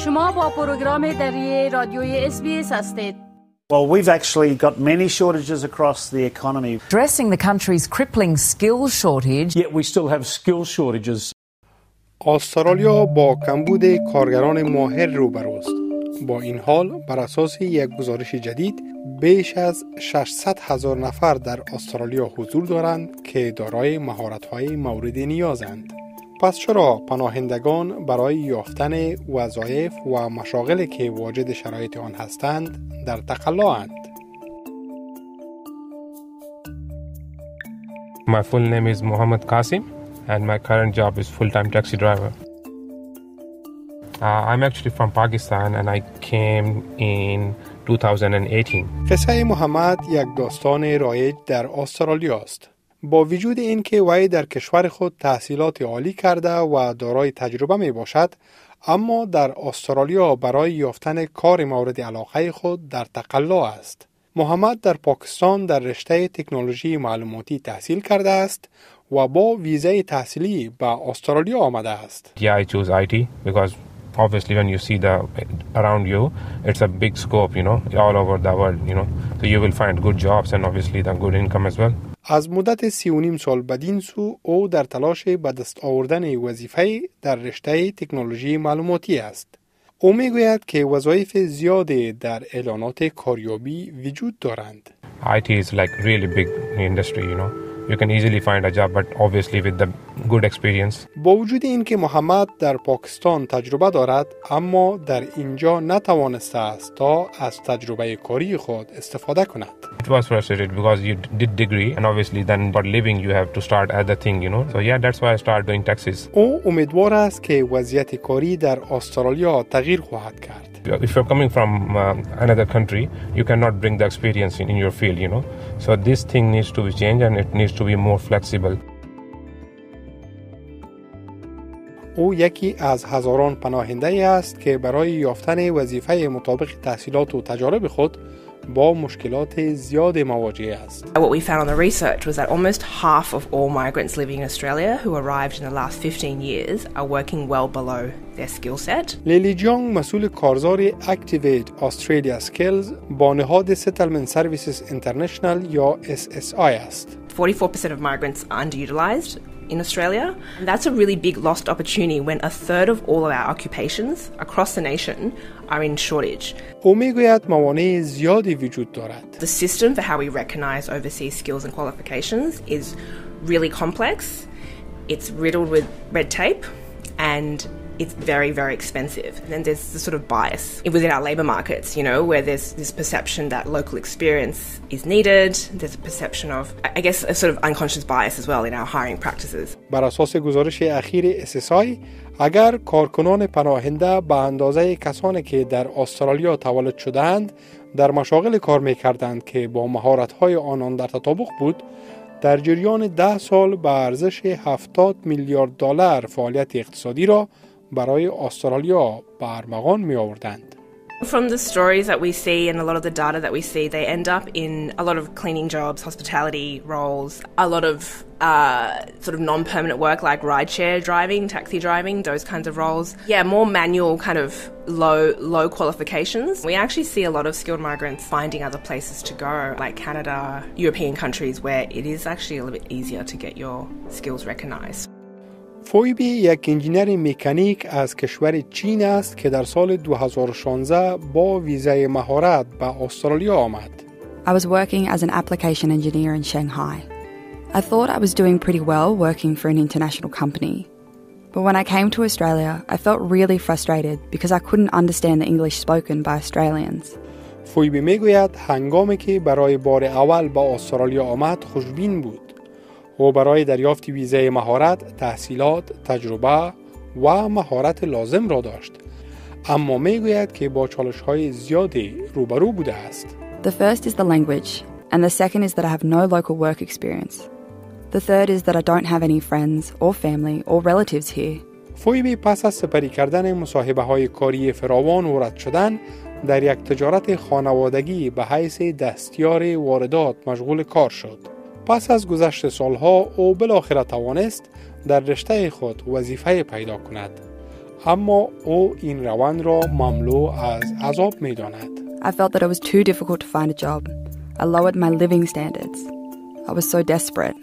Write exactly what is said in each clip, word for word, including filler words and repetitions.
شما با پروگرام دری رادیوی اس بی اس هستید. Well, we've actually got many shortages across the economy. Addressing the country's crippling skills shortage. Yet we still have skill shortages. استرالیا با کمبود کارگران ماهر روبروست. با این حال بر اساس یک گزارش جدید بیش از ششصد هزار نفر در استرالیا حضور دارند که دارای مهارت‌های مورد نیازند. پس چرا پناهندگان برای یافتن وظایف و مشاغلی که واجد شرایط آن هستند در تقلااند؟ My full name is Mohammed Qasim and my current job is full-time taxi driver. Uh, I'm actually from Pakistan and I came in twenty eighteen. قصه محمد یک داستان رایج در استرالیا است. با وجود اینکه وی در کشور خود تحصیلات عالی کرده و دارای تجربه می باشد، اما در استرالیا برای یافتن کار مورد علاقه خود در تقلا است. محمد در پاکستان در رشته تکنولوژی معلوماتی تحصیل کرده است و با ویزای تحصیلی به استرالیا آمده است. Yeah, I chose I T because obviously when you see the around you, it's a big scope, you know, all over the world, you know. So you will find good jobs and obviously the good income as well. از مدت سی و نیم سال بدین سو او در تلاش به دست آوردن وظیفه در رشته تکنولوژی معلوماتی است. او میگوید که وظایف زیادی در اعلانات کاریابی وجود دارند. I T is like really big industry, you know. You can easily find a job, but obviously with the good experience. با وجود اینکه محمد در پاکستان تجربه دارد، اما در اینجا نتوانسته است تا از تجربه کاری خود استفاده کند. It was frustrated because you did degree and obviously then for living you have to start other thing, you know. So yeah, that's why I started doing taxis. او امیدوار است که وضعیت کاری در استرالیا تغییر خواهد کرد. If you're coming from uh, another country, you cannot bring the experience in, in your field, you know. So this thing needs to be changed and it needs to be more flexible. او یکی از هزاران پناهنده است که برای یافتن وظیفه مطابق تحصیلات و تجارب خود با مشکلات زیاد مواجه است. What we found on the research was that almost half of all migrants living in Australia who arrived in the last fifteen years are working well below their skill set. لیلی جانگ مسئول کارزار Activate Australia Skills با نهاد Settlement Services International یا اس اس آی است. forty-four percent of migrants are underutilized in Australia. And that's a really big lost opportunity when a third of all of our occupations across the nation are in shortage. او میگوید موانع زیادی وجود دارد. The system for how we recognize overseas skills and qualifications is really complex. It's riddled with red tape and it's very, very expensive. And then there's the sort of bias within our labour markets, you know, where there's this perception that local experience is needed. There's a perception of, I guess, a sort of unconscious bias as well in our hiring practices. بر اساس گزارش اخیر اس اس آی، اگر کارکنان پناهنده به اندازه کسانی که در استرالیا تولد شدند در مشاغل کار می‌کردند که با مهارت‌های آنان در تطابق بود، در جریان ده سال به ارزش هفتاد میلیارد دلار فعالیت اقتصادی را برای استرالیا به ارمغان می آوردند. From the stories that we see and a lot of the data that we see, they end up in a lot of cleaning jobs, hospitality roles, a lot of uh, sort of non-permanent work like rideshare driving, taxi driving, those kinds of roles. Yeah, more manual kind of low low qualifications. We actually see a lot of skilled migrants finding other places to go, like Canada, European countries where it is actually a little bit easier to get your skills recognized. فویبی یک انجینر مکانیک از کشور چین است که در سال دو هزار و شانزده با ویزای مهارت به استرالیا آمد. I was working as an application engineer in Shanghai. I thought I was doing pretty well working for an international company. But when I came to Australia, I felt really frustrated because I couldn't understand the English spoken by Australians. فویبی میگوید هنگامی که برای بار اول به استرالیا آمد خوشبین بود. و برای دریافت ویزای مهارت، تحصیلات، تجربه و مهارت لازم را داشت. اما میگوید که با چالش‌های زیادی روبرو بوده است. The first is the language, and the second is that I have no local work experience. The third is that I don't have any friends or family or relatives here. فویبی پس از سپری کردن مصاحبه‌های کاری فراوان و رد شدن در یک تجارت خانوادگی به حیث دستیار واردات مشغول کار شد. پس از گذشت سالها او بالاخره توانست در رشته خود وظیفه پیدا کند. اما او این روند را مملو از عذاب می داند. I felt that it was too difficult to find a job. I lowered my living standards. I was so desperate.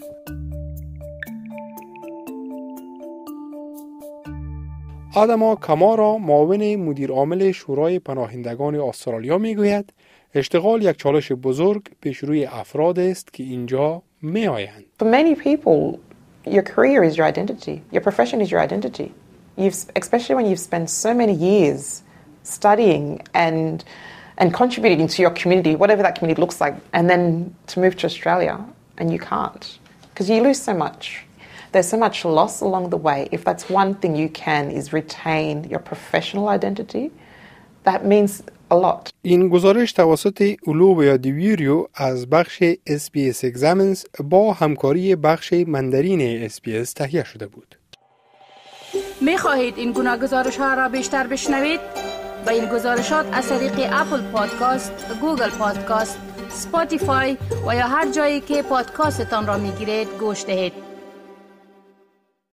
آدما کمارا معاون مدیر عامل شورای پناهندگان استرالیا میگوید اشتغال یک چالش بزرگ پیش روی افراد است که اینجا می آیند. For many people, your career is your identity. Your profession is your identity. You've, especially when you've spent so many years studying and and contributing to your community, whatever that community looks like, and then to move to Australia, and you can't, because you lose so much. There's so much loss along the way. If that's one thing you can is retain your professional identity, that means a lot. این گزارش توسط اولوبیا دیویریو از بخش اس بی اس Examines با همکاری بخش مندرین اس بی اس تهیه شده بود. می خواهید این گناه گزارش ها را بیشتر بشنوید؟ با این گزارشات از طریق اپل پادکاست، گوگل پادکاست، سپاتیفای و یا هر جایی که پادکاستتان را می گیرید گوش دهید.